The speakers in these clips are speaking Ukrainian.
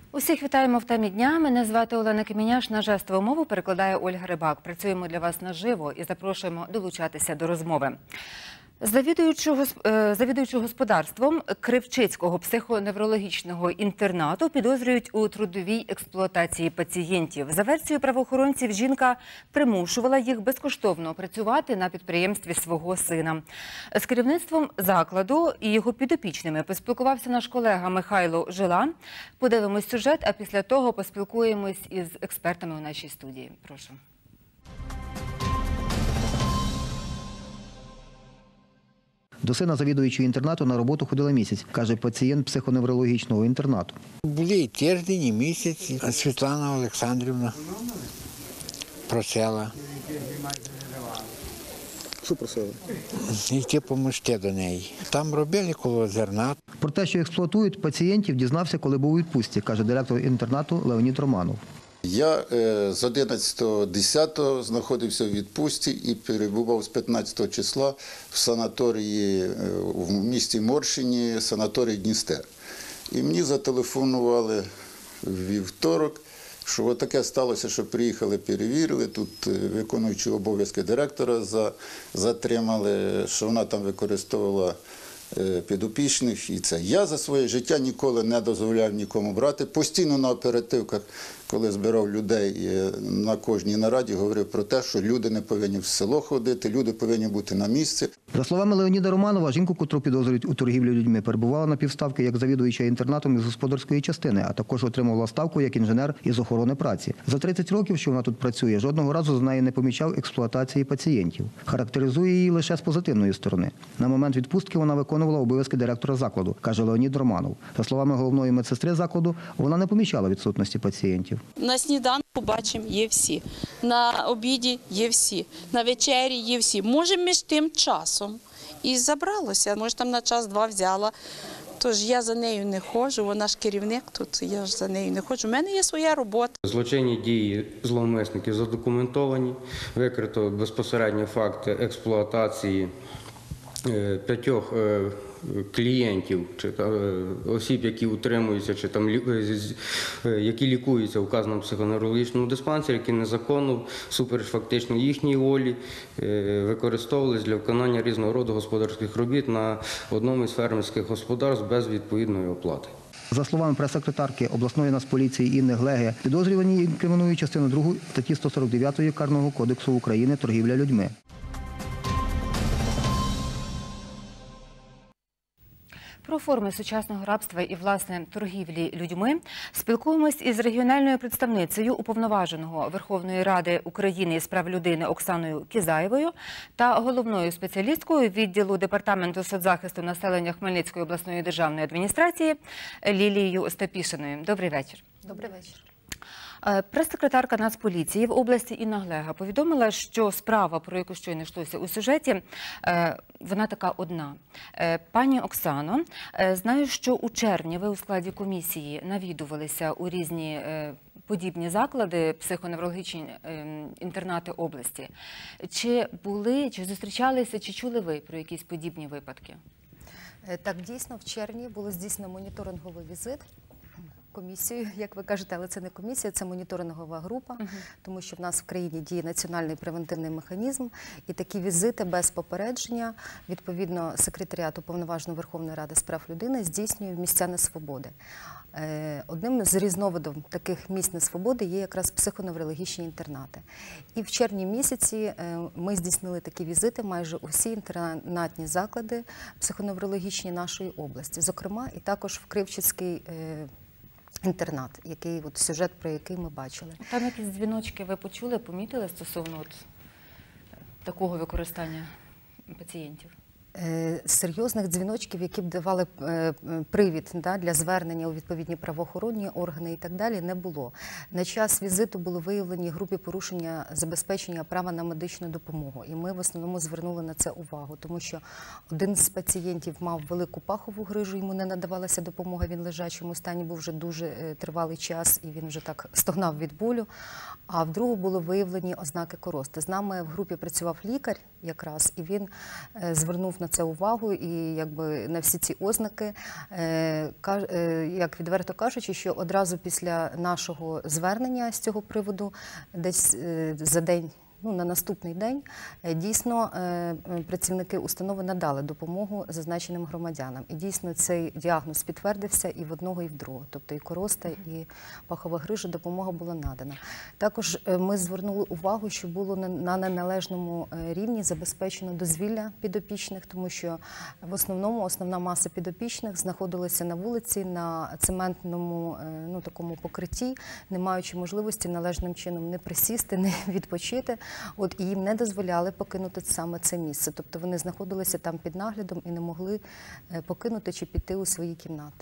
Усіх вітаємо в темі дня. Мене звати Олена Кеміняш. На жестову мову перекладає Ольга Рибак. Працюємо для вас наживо і запрошуємо долучатися до розмови. Завідуючого господарством Кривчицького психоневрологічного інтернату підозрюють у трудовій експлуатації пацієнтів. За версією правоохоронців, жінка примушувала їх безкоштовно працювати на підприємстві свого сина. З керівництвом закладу і його підопічними поспілкувався наш колега Михайло Жила. Подивимось сюжет, а після того поспілкуємось із експертами у нашій студії. Прошу. До сина завідуючого інтернату на роботу ходила місяць, каже пацієнт психоневрологічного інтернату. Були і тиждень, і місяць. Світлана Олександрівна просила. Що просила? Йти допомогти до неї. Там робили коло зерна. Про те, що експлуатують пацієнтів, дізнався, коли був у відпустці, каже директор інтернату Леонід Романов. Я з 11.10 знаходився в відпустці і перебував з 15 числа в санаторії в місті Моршині, санаторій Дністер. І мені зателефонували в вівторок, що отаке сталося, що приїхали, перевірили, тут виконуючи обов'язки директора затримали, що вона там використовувала підопічних. І це. Я за своє життя ніколи не дозволяв нікому брати. Постійно на оперативках, коли збирав людей на кожній нараді, говорив про те, що люди не повинні в село ходити, люди повинні бути на місці. За словами Леоніда Романова, жінку, котру підозрюють у торгівлі людьми, перебувала на півставки як завідуюча інтернатом із господарської частини, а також отримувала ставку як інженер із охорони праці. За 30 років, що вона тут працює, жодного разу з неї не помічав експлуатації пацієнтів. Характеризує її лише з позитивної сторони. На момент відпустки вона виконувала обов'язки директора закладу, каже Леонід Романов. За словами головної медсестри закладу, вона не помічала відсутності пацієнтів. На сніданку, бачимо, є всі. На обіді є всі. На вечері є всі. Може, між тим часом і забралося. Може, там на час-два взяла. Тож я за нею не ходжу, вона ж керівник тут, я ж за нею не ходжу. У мене є своя робота. Злочинні дії зловмисників задокументовані. Викрито безпосередньо факти експлуатації 5 клієнтів, чи осіб, які утримуються, чи там які лікуються в вказаному психоневрологічному диспансері, які незаконно, всупереч фактично їхній волі, використовувались для виконання різного роду господарських робіт на одному із фермерських господарств без відповідної оплати. За словами прес-секретарки обласної нацполіції Інни Глеги, підозрювані інкримінують частину 2 статті 149 Карного кодексу України «Торгівля людьми». Про форми сучасного рабства і, власне, торгівлі людьми спілкуємось із регіональною представницею Уповноваженого Верховної Ради України з прав людини Оксаною Кізаєвою та головною спеціалісткою відділу Департаменту соцзахисту населення Хмельницької обласної державної адміністрації Лілією Остапішиною. Добрий вечір. Добрий вечір. Прес-секретарка Нацполіції в області Інна Глега повідомила, що справа, про яку щойно йшлося у сюжеті, вона така одна. Пані Оксано, знаю, що у червні ви у складі комісії навідувалися у різні подібні заклади, психоневрологічні інтернати області. Чи зустрічалися, чи чули ви про якісь подібні випадки? Так, дійсно, в червні було здійснено моніторинговий візит. Комісію, як ви кажете, але це не комісія, це моніторингова група, тому що в нас в країні діє національний превентивний механізм, і такі візити без попередження, відповідно, секретаріат Уповноваженої Верховної Ради з прав людини здійснює в місця несвободи. Одним з різновидів таких місць несвободи є якраз психоневрологічні інтернати. І в червні місяці ми здійснили такі візити майже усі інтернатні заклади психоневрологічні нашої області, зокрема і також в Кривчицький інтернат, сюжет, про який ми бачили. Там якісь дзвіночки ви почули, помітили стосовно такого використання пацієнтів? Серйозних дзвіночків, які б давали привід для звернення у відповідні правоохоронні органи і так далі, не було. На час візиту були виявлені групі порушення забезпечення права на медичну допомогу. І ми в основному звернули на це увагу, тому що один з пацієнтів мав велику пахову грижу, йому не надавалася допомога, він в лежачому стані був вже дуже тривалий час, і він вже так стогнав від болю. А в другого були виявлені ознаки корости. З нами в групі працював лікар якраз, і він звернув на на це увагу і якби на всі ці ознаки, як відверто кажучи, що одразу після нашого звернення з цього приводу, десь за день, на наступний день, дійсно працівники установи надали допомогу зазначеним громадянам. І дійсно цей діагноз підтвердився і в одного, і в другого. Тобто і короста, і пахова грижа, допомога була надана. Також ми звернули увагу, що було на неналежному рівні забезпечено дозвілля підопічних, тому що в основному основна маса підопічних знаходилася на вулиці, на цементному такому покритті, не маючи можливості належним чином не присісти, не відпочити. І їм не дозволяли покинути саме це місце. Тобто вони знаходилися там під наглядом і не могли покинути чи піти у свої кімнати.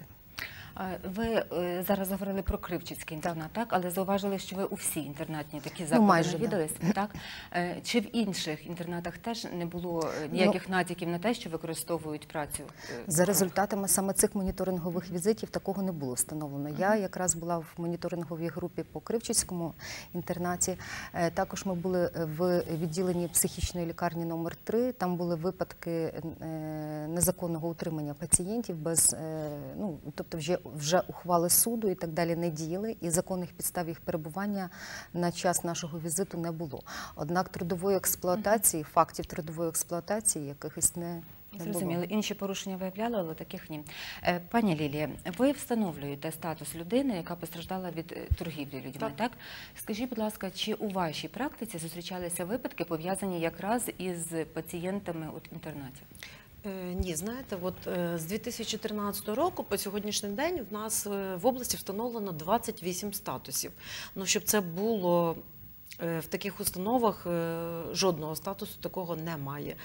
Ви зараз говорили про Кривчицький інтернат, так? Але зауважили, що ви у всі інтернатні такі заклади навідались, так? Чи в інших інтернатах теж не було ніяких натяків на те, що використовують працю? За результатами саме цих моніторингових візитів такого не було встановлено. Я якраз була в моніторинговій групі по Кривчицькому інтернаті. Також ми були в відділенні психічної лікарні номер 3. Там були випадки незаконного утримання пацієнтів без, тобто вже ухвали суду і так далі не діяли, і законних підстав їх перебування на час нашого візиту не було. Однак трудової експлуатації, фактів трудової експлуатації якихось не було. Зрозуміло. Інші порушення виявляли, але таких ні. Пані Лілія, ви встановлюєте статус людини, яка постраждала від торгівлі людьми, так? Скажіть, будь ласка, чи у вашій практиці зустрічалися випадки, пов'язані якраз із пацієнтами інтернатів? Ні, знаєте, з 2013 року по сьогоднішній день в нас в області встановлено 28 статусів. Щоб це було в таких установах, жодного статусу такого немає.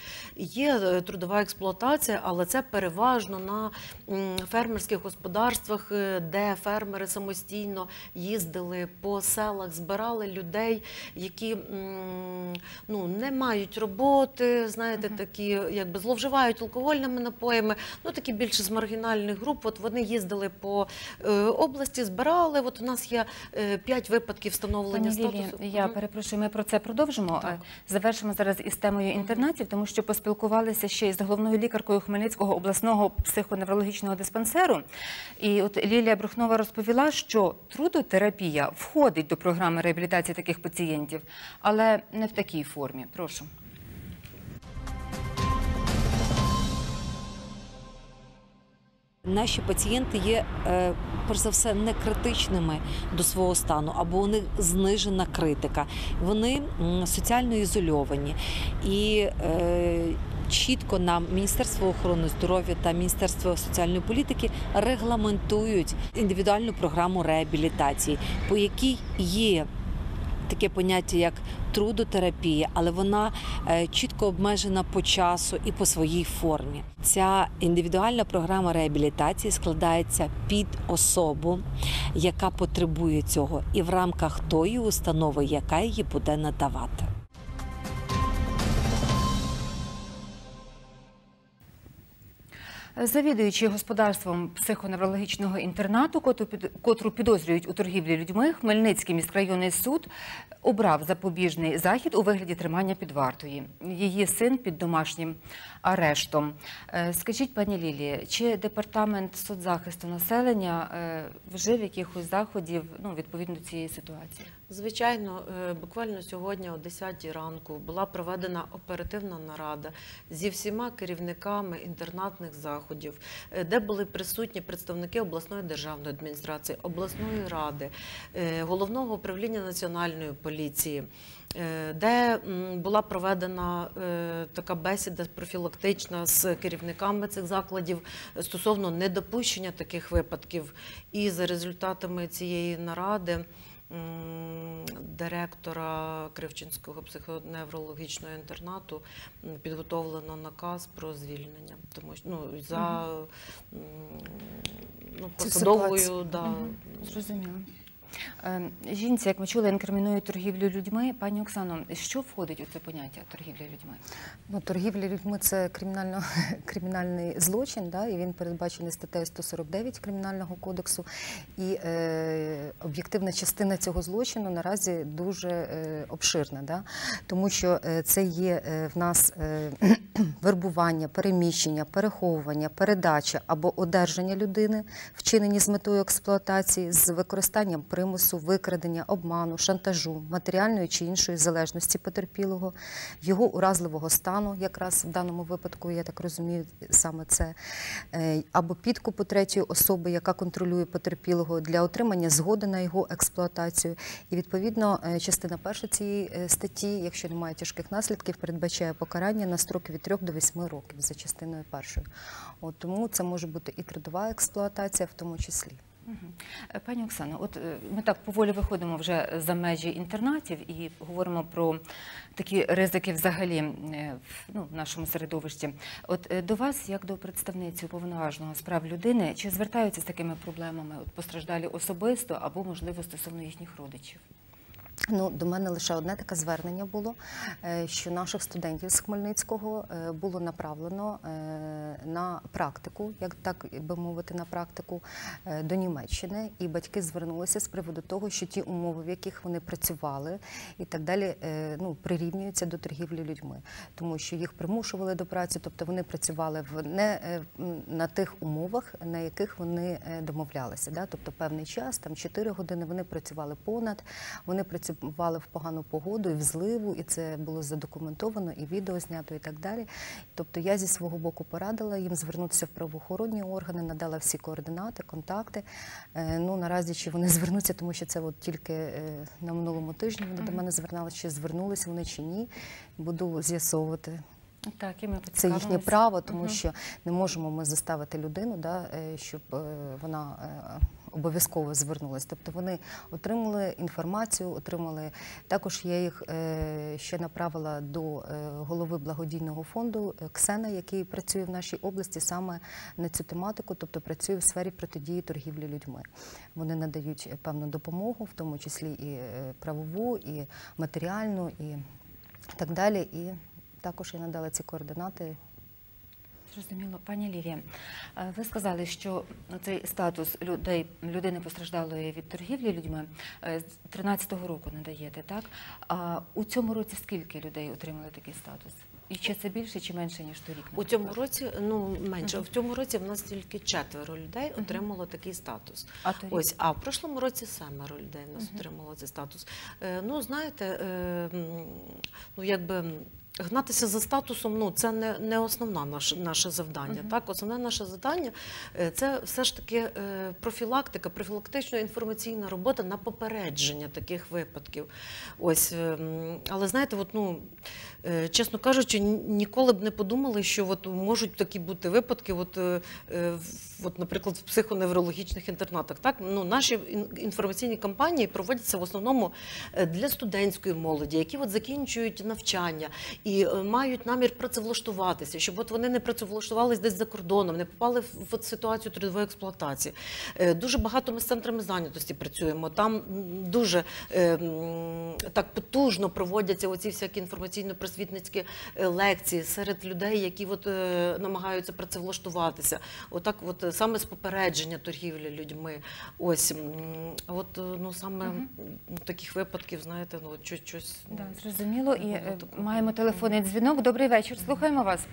Є трудова експлуатація, але це переважно на фермерських господарствах, де фермери самостійно їздили по селах, збирали людей, які не мають роботи, знаєте, такі якби зловживають алкогольними напоями, такі більше з маргінальних груп. Вони їздили по області, збирали. У нас є 5 випадків встановлення статусу. Я перепрошую, ми про це продовжимо. Так. Завершимо зараз із темою інтернатів, тому що поспілкувалися ще із головною лікаркою Хмельницького обласного психоневрологічного диспансеру. І от Лілія Брухнова розповіла, що трудотерапія входить до програми реабілітації таких пацієнтів, але не в такій формі. Прошу. Наші пацієнти є, перш за все, не критичними до свого стану, або у них знижена критика. Вони соціально ізольовані. І чітко нам Міністерство охорони здоров'я та Міністерство соціальної політики регламентують індивідуальну програму реабілітації, по якій є таке поняття, як трудотерапія, але вона чітко обмежена по часу і по своїй формі. Ця індивідуальна програма реабілітації складається під особу, яка потребує цього, і в рамках тої установи, яка її буде надавати. Завідуючи господарством психоневрологічного інтернату, котру підозрюють у торгівлі людьми, Хмельницький міськрайонний суд обрав запобіжний захід у вигляді тримання під вартою. Її син під домашнім арештом. Скажіть, пані Лілія, чи департамент соцзахисту населення вжив якихось заходів відповідно до цієї ситуації? Звичайно, буквально сьогодні о 10 ранку була проведена оперативна нарада зі всіма керівниками інтернатних заходів, де були присутні представники обласної державної адміністрації, обласної ради, головного управління національної поліції, де була проведена така бесіда профілактична з керівниками цих закладів стосовно недопущення таких випадків. І за результатами цієї наради директора Кривчинського психоневрологічного інтернату підготовлено наказ про звільнення, тому що за посадовою. Зрозуміло. Жінці, як ми чули, інкримінують торгівлю людьми. Пані Оксано, що входить у це поняття торгівля людьми? Ну, торгівля людьми – це кримінальний злочин, да, і він передбачений статтею 149 Кримінального кодексу. І об'єктивна частина цього злочину наразі дуже обширна, да, тому що це є в нас вербування, переміщення, переховування, передача або одержання людини, вчинені з метою експлуатації, з використанням примусу, викрадення, обману, шантажу, матеріальної чи іншої залежності потерпілого, його уразливого стану, якраз в даному випадку, я так розумію, саме це, або підкупу третьої особи, яка контролює потерпілого, для отримання згоди на його експлуатацію. І, відповідно, частина перша цієї статті, якщо немає тяжких наслідків, передбачає покарання на строки від 3 до 8 років за частиною першою. От, тому це може бути і трудова експлуатація в тому числі. Пані Оксано, от ми так поволі виходимо вже за межі інтернатів і говоримо про такі ризики взагалі в нашому середовищі. От до вас, як до представниці Уповноваженого з прав людини, чи звертаються з такими проблемами постраждалі особисто або, можливо, стосовно їхніх родичів? Ну, до мене лише одне таке звернення було, що наших студентів з Хмельницького було направлено на практику, як так би мовити, на практику до Німеччини, і батьки звернулися з приводу того, що ті умови, в яких вони працювали і так далі, ну, прирівнюються до торгівлі людьми, тому що їх примушували до праці, тобто вони працювали не на тих умовах, на яких вони домовлялися, да? Тобто певний час, там 4 години, вони працювали понад, вони працювали в погану погоду і в зливу, і це було задокументовано, і відео знято, і так далі. Тобто я зі свого боку порадила їм звернутися в правоохоронні органи, надала всі координати, контакти. Ну, наразі чи вони звернуться, тому що це от тільки на минулому тижні вони до мене звернулися, чи звернулися вони чи ні. Буду з'ясовувати. Так, і ми це їхнє право, тому що не можемо ми заставити людину, да, щоб вона обов'язково звернулася. Тобто вони отримали інформацію, отримали. Також я їх ще направила до голови благодійного фонду Ксена, який працює в нашій області саме на цю тематику, тобто працює в сфері протидії торгівлі людьми. Вони надають певну допомогу, в тому числі і правову, і матеріальну, і так далі. І також я надала ці координати. Зрозуміло. Пані Лілія, ви сказали, що цей статус людини постраждалої від торгівлі людьми з 13-го року надаєте, так? А у цьому році скільки людей отримали такий статус? І чи це більше, чи менше, ніж торік? У цьому році, ну, менше. В цьому році в нас тільки 4 людей отримало такий статус. А в прошлому році 7 людей в нас отримало цей статус. Ну, знаєте, ну, якби гнатися за статусом, ну, це не основне наше завдання. Так? Основне наше завдання – це все ж таки профілактика, профілактично-інформаційна робота на попередження таких випадків. Ось, але знаєте, от, ну, чесно кажучи, ніколи б не подумали, що от можуть такі бути випадки, от, наприклад, в психоневрологічних інтернатах. Так? Ну, наші інформаційні кампанії проводяться в основному для студентської молоді, які от закінчують навчання і мають намір працевлаштуватися, щоб от вони не працевлаштувалися десь за кордоном, не попали в ситуацію трудової експлуатації. Дуже багато ми з центрами зайнятості працюємо. Там дуже так потужно проводяться оці всякі інформаційно-просвітницькі лекції серед людей, які от намагаються працевлаштуватися. Отак от саме з попередження торгівлі людьми. Ось, от, ну, саме таких випадків, знаєте, ну, щось... Да, зрозуміло. І маємо телефонний дзвінок. Добрий вечір. Слухаємо вас.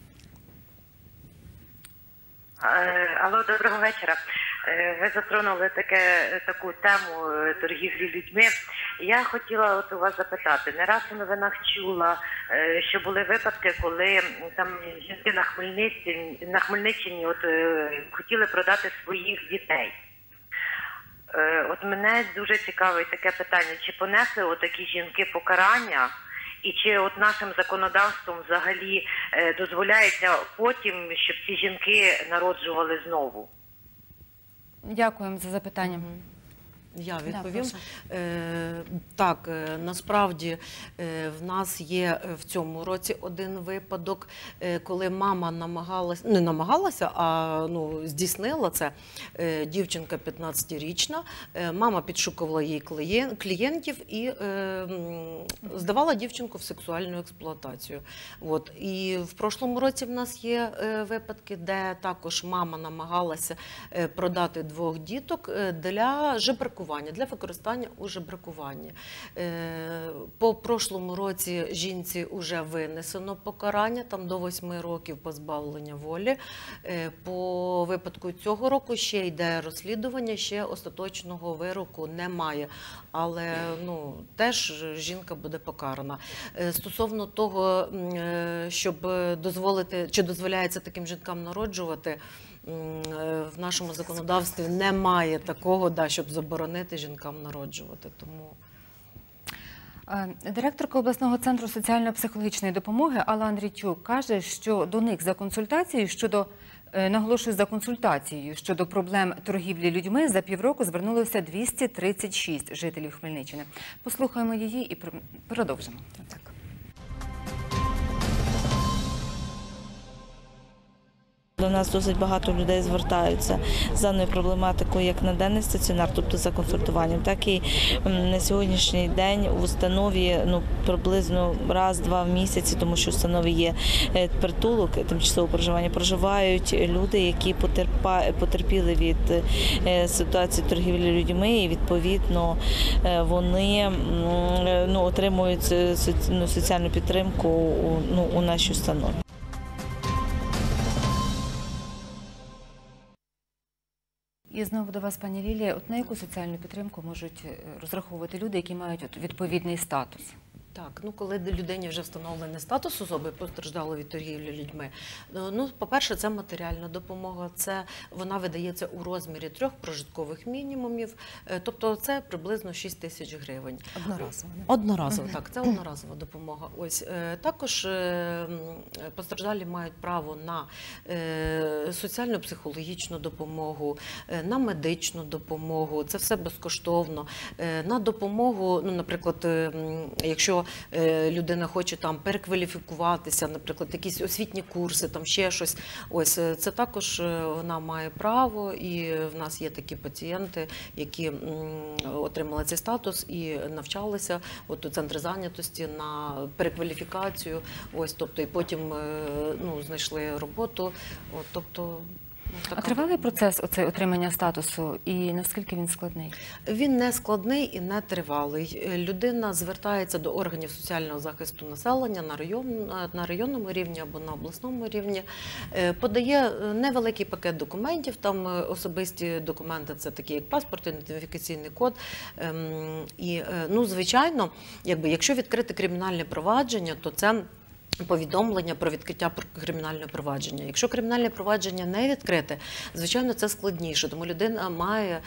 Алло, доброго вечора. Ви затронули таку тему торгівлі людьми. Я хотіла от у вас запитати. Не раз у новинах чула, що були випадки, коли там жінки на Хмельниччині от, хотіли продати своїх дітей. От мене дуже цікавить таке питання, чи понесли отакі жінки покарання, і чи от нашим законодавством взагалі дозволяється потім, щоб ці жінки народжували знову? Дякуємо за запитання. Я відповім. прошу. Так, насправді в нас є в цьому році один випадок, коли мама не намагалася, а здійснила це. Дівчинка 15-річна, мама підшукувала їй клієнтів і здавала дівчинку в сексуальну експлуатацію. От. І в прошлому році в нас є випадки, де також мама намагалася продати 2 діток для жебракування, для використання у жебракуванні. По прошлому році жінці вже винесено покарання, там до 8 років позбавлення волі. По випадку цього року ще йде розслідування, ще остаточного вироку немає. Але теж жінка буде покарана. Стосовно того, щоб дозволити, чи дозволяється таким жінкам народжувати, в нашому законодавстві немає такого, щоб заборонити жінкам народжувати. Тому... Директорка обласного центру соціально-психологічної допомоги Алла Андрійчук каже, що до них за консультацією за консультацією щодо проблем торгівлі людьми за півроку звернулося 236 жителів Хмельниччини. Послухаємо її і продовжимо. Так. До нас досить багато людей звертаються з даною проблематикою як на денний стаціонар, тобто за консультуванням, так і на сьогоднішній день в установі приблизно раз-два в місяці, тому що в установі є притулок, тимчасове проживання, проживають люди, які потерпіли від ситуації торгівлі людьми, і відповідно вони отримують соціальну підтримку у нашій установі. І знову до вас, пані Лілія. От на яку соціальну підтримку можуть розраховувати люди, які мають відповідний статус? Так, коли людині вже встановлений статус особи, постраждалої від торгівлі людьми, по-перше, це матеріальна допомога, вона видається у розмірі 3 прожиткових мінімумів, тобто це приблизно 6 тисяч гривень. Одноразово. Одноразово, так, це одноразова допомога. Ось, також постраждалі мають право на соціально-психологічну допомогу, на медичну допомогу, це все безкоштовно, на допомогу, наприклад, якщо людина хоче там перекваліфікуватися, наприклад, якісь освітні курси, там ще щось. Ось це також вона має право, і в нас є такі пацієнти, які отримали цей статус і навчалися у центрі зайнятості на перекваліфікацію. Ось, тобто, і потім знайшли роботу. Тобто. А тривалий процес отримання статусу і наскільки він складний? Він не складний і не тривалий. Людина звертається до органів соціального захисту населення на районному рівні або на обласному рівні, подає невеликий пакет документів, там особисті документи, це такі як паспорт, ідентифікаційний код. І, звичайно, якщо відкрити кримінальне провадження, то це повідомлення про відкриття кримінального провадження. Якщо кримінальне провадження не відкрите, звичайно, це складніше, тому людина має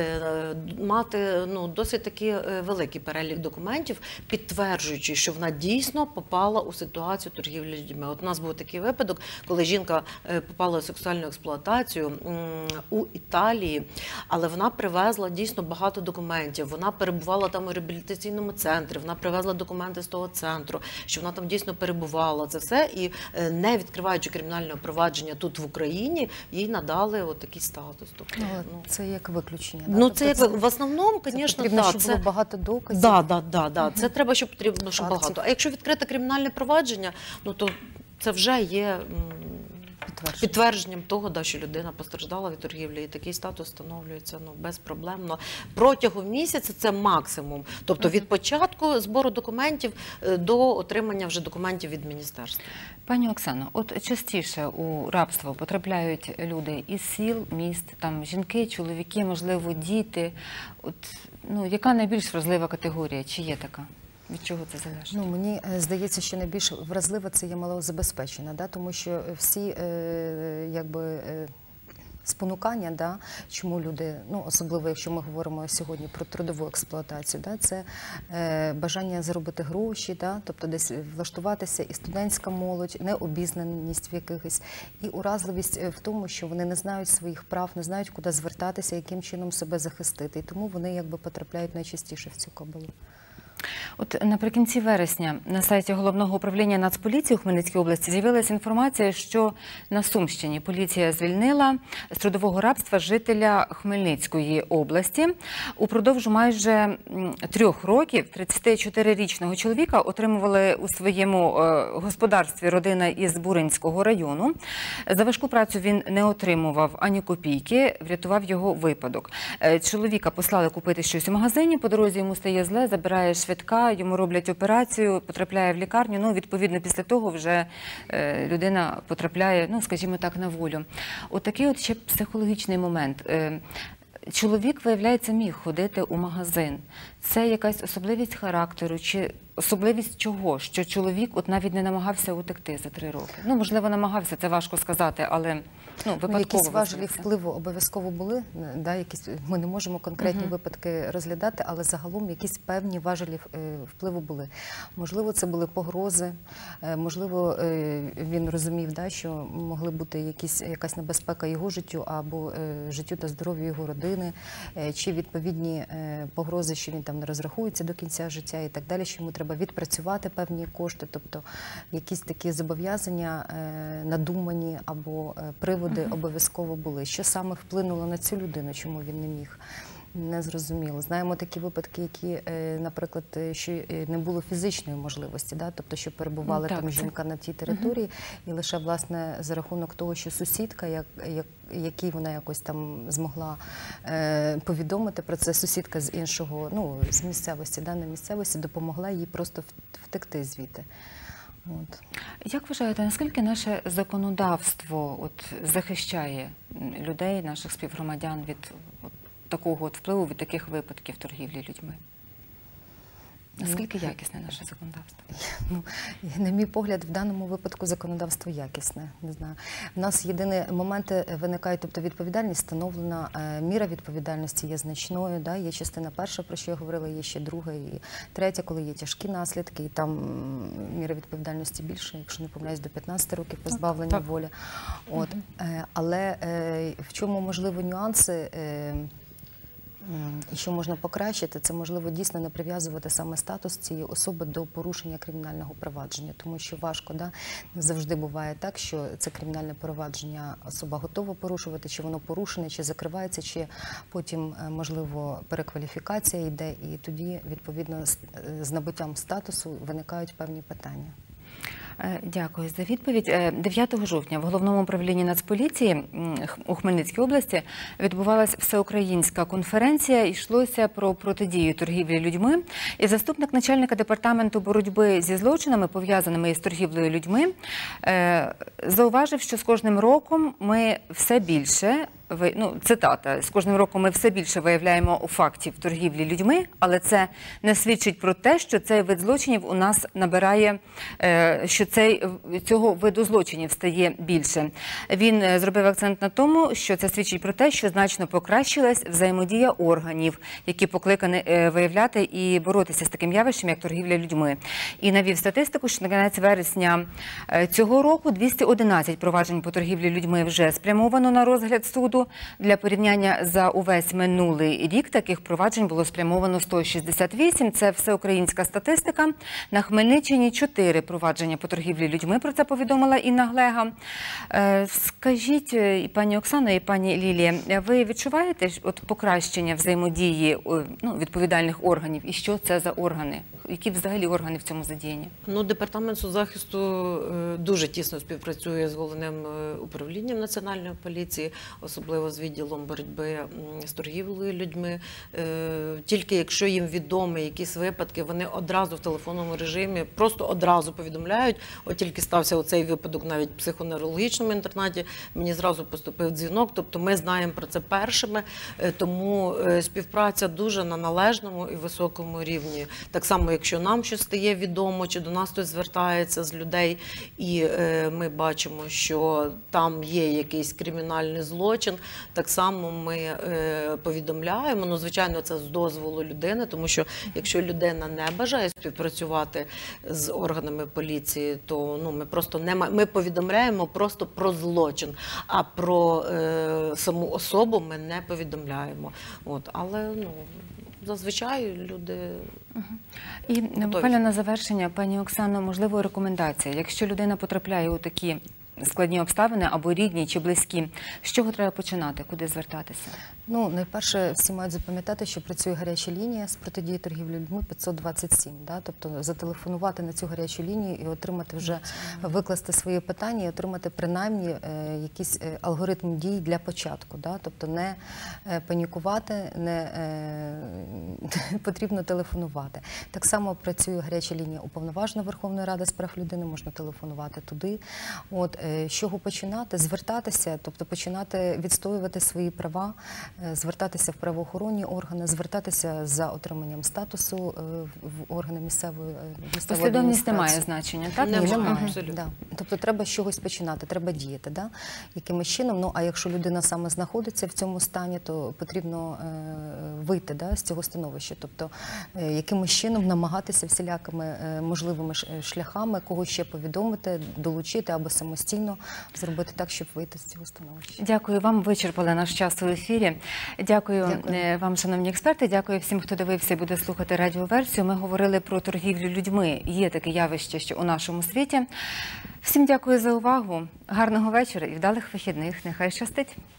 мати досить такий великий перелік документів, підтверджуючи, що вона дійсно попала у ситуацію торгівлі людьми. От у нас був такий випадок, коли жінка попала у сексуальну експлуатацію у Італії, але вона привезла дійсно багато документів. Вона перебувала там у реабілітаційному центрі, вона привезла документи з того центру, що вона там дійсно перебувала. Це все, і не відкриваючи кримінальне провадження тут в Україні, їй надали такий статус. Тобто, це як виключення? Це в основному, звісно, потрібно, щоб було багато доказів? Так. Це треба, щоб потрібно, щоб багато. А якщо відкрите кримінальне провадження, то це вже є підтвердженням того, що людина постраждала від торгівлі, і такий статус встановлюється безпроблемно. Протягом місяця це максимум. Тобто від початку збору документів до отримання вже документів від міністерства. Пані Оксано, от частіше у рабство потрапляють люди із сіл, міст, там жінки, чоловіки, можливо, діти. Яка найбільш вразлива категорія? Чи є така? Від чого це залежить? Мені здається, що найбільш вразлива це є малозабезпечена, тому що всі спонукання, да, чому люди, ну, особливо якщо ми говоримо сьогодні про трудову експлуатацію, да, це бажання заробити гроші, да, тобто десь влаштуватися, і студентська молодь, необізнаність в якихось, і уразливість в тому, що вони не знають своїх прав, не знають, куди звертатися, яким чином себе захистити, і тому вони якби потрапляють найчастіше в цю кабалу. От наприкінці вересня на сайті Головного управління Нацполіції у Хмельницькій області з'явилася інформація, що на Сумщині поліція звільнила з трудового рабства жителя Хмельницької області. Упродовж майже 3 років 34-річного чоловіка отримували у своєму господарстві родина із Буринського району. За важку працю він не отримував ані копійки, врятував його випадок. Чоловіка послали купити щось у магазині, по дорозі йому стає зле, забирає швидка, йому роблять операцію, потрапляє в лікарню, ну, відповідно, після того вже людина потрапляє, ну, скажімо так, на волю. Отакий от ще психологічний момент. Чоловік, виявляється, міг ходити у магазин. Це якась особливість характеру чи особливість чого? Що чоловік от навіть не намагався утекти за 3 роки? Ну, можливо, намагався, це важко сказати, але випадково. Якісь важелі впливу обов'язково були, да, якісь, ми не можемо конкретні випадки розглядати, але загалом якісь певні важелі впливу були. Можливо, це були погрози, можливо, він розумів, да, що могли бути якась небезпека його життю або життю та здоров'ю його родини, чи відповідні погрози, що він там не розрахується до кінця життя і так далі, що йому треба відпрацювати певні кошти, тобто якісь такі зобов'язання надумані або приводи обов'язково були. Що саме вплинуло на цю людину, чому він не міг? Не зрозуміло. Знаємо такі випадки, які, наприклад, що не було фізичної можливості, да? Тобто, що перебувала там жінка на тій території, і лише, власне, за рахунок того, що сусідка, якій вона якось там змогла повідомити про це, сусідка з іншого, ну, з місцевості, да, на місцевості, допомогла їй просто втекти звідти. От. Як вважаєте, наскільки наше законодавство захищає людей, наших співгромадян від такого впливу, від таких випадків торгівлі людьми? Наскільки якісне наше законодавство? Ну, на мій погляд, в даному випадку законодавство якісне. Не знаю. В нас єдині моменти виникають, тобто відповідальність встановлена, міра відповідальності є значною, да? Є частина перша, про що я говорила, є ще друга і третя, коли є тяжкі наслідки, і там міра відповідальності більше, якщо не помиляюсь, до 15 років позбавлення волі. От. Але в чому, можливо, нюанси, і що можна покращити, це, можливо, дійсно не прив'язувати саме статус цієї особи до порушення кримінального провадження, тому що важко, да? Не завжди буває так, що це кримінальне провадження особа готова порушувати, чи воно порушене, чи закривається, чи потім, можливо, перекваліфікація йде, і тоді, відповідно, з набуттям статусу виникають певні питання. Дякую за відповідь. 9 жовтня в Головному управлінні Нацполіції у Хмельницькій області відбувалася всеукраїнська конференція. Йшлося про протидію торгівлі людьми. І заступник начальника департаменту боротьби зі злочинами, пов'язаними із торгівлею людьми, зауважив, що з кожним роком ми все більше, цитата, з кожним роком ми все більше виявляємо фактів торгівлі людьми, але це не свідчить про те, що цей вид злочинів у нас набирає, що цього виду злочинів стає більше. Він зробив акцент на тому, що це свідчить про те, що значно покращилась взаємодія органів, які покликані виявляти і боротися з таким явищем, як торгівля людьми. І навів статистику, що на кінець вересня цього року 211 проваджень по торгівлі людьми вже спрямовано на розгляд суду. Для порівняння, за увесь минулий рік таких проваджень було спрямовано 168. Це всеукраїнська статистика. На Хмельниччині 4 провадження по торгівлі людьми, про це повідомила Інна Глега. Скажіть, і пані Оксано, і пані Лілія, ви відчуваєте покращення взаємодії відповідальних органів? І що це за органи? Які взагалі органи в цьому задіяні? Департамент соцзахисту дуже тісно співпрацює з Головним управлінням Національної поліції, особливо з відділом боротьби з торгівлею людьми. Тільки якщо їм відомі якісь випадки, вони одразу в телефонному режимі, просто одразу повідомляють. От тільки стався оцей випадок навіть в психоневрологічному інтернаті, мені зразу поступив дзвінок, тобто ми знаємо про це першими, тому співпраця дуже на належному і високому рівні. Так само, якщо нам щось стає відомо, чи до нас хтось звертається з людей, і ми бачимо, що там є якийсь кримінальний злочин, так само ми повідомляємо. Ну, звичайно, це з дозволу людини, тому що якщо людина не бажає співпрацювати з органами поліції, то ну, ми просто ми повідомляємо просто про злочин, а про саму особу ми не повідомляємо. От, але ну, зазвичай люди... І буквально на завершення, пані Оксано, можливо, рекомендація. Якщо людина потрапляє у такі складні обставини, або рідні чи близькі, з чого треба починати, куди звертатися? Ну, найперше, всі мають запам'ятати, що працює гаряча лінія з протидії торгівлі людьми 527. Да? Тобто зателефонувати на цю гарячу лінію і отримати вже, викласти свої питання і отримати принаймні якийсь алгоритм дій для початку. Да? Тобто не панікувати, не потрібно телефонувати. Так само працює гаряча лінія Уповноваженої Верховної Ради з прав людини, можна телефонувати туди. От, з чого починати? Звертатися, тобто починати відстоювати свої права, звертатися в правоохоронні органи, звертатися за отриманням статусу в органи місцевої Послідовність не має значення, так? Немає, Немає. абсолютно. Да. Тобто треба з чогось починати, треба діяти, да? Якимось чином. Ну, а якщо людина саме знаходиться в цьому стані, то потрібно вийти, да, з цього становища. Тобто якимось чином намагатися всілякими можливими шляхами когось ще повідомити, долучити або самостійно зробити так, щоб вийти з цього становища. Дякую вам, вичерпали наш час у ефірі. Дякую вам, шановні експерти, дякую всім, хто дивився і буде слухати радіоверсію. Ми говорили про торгівлю людьми. Є таке явище, що у нашому світі. Всім дякую за увагу, гарного вечора і вдалих вихідних. Нехай щастить.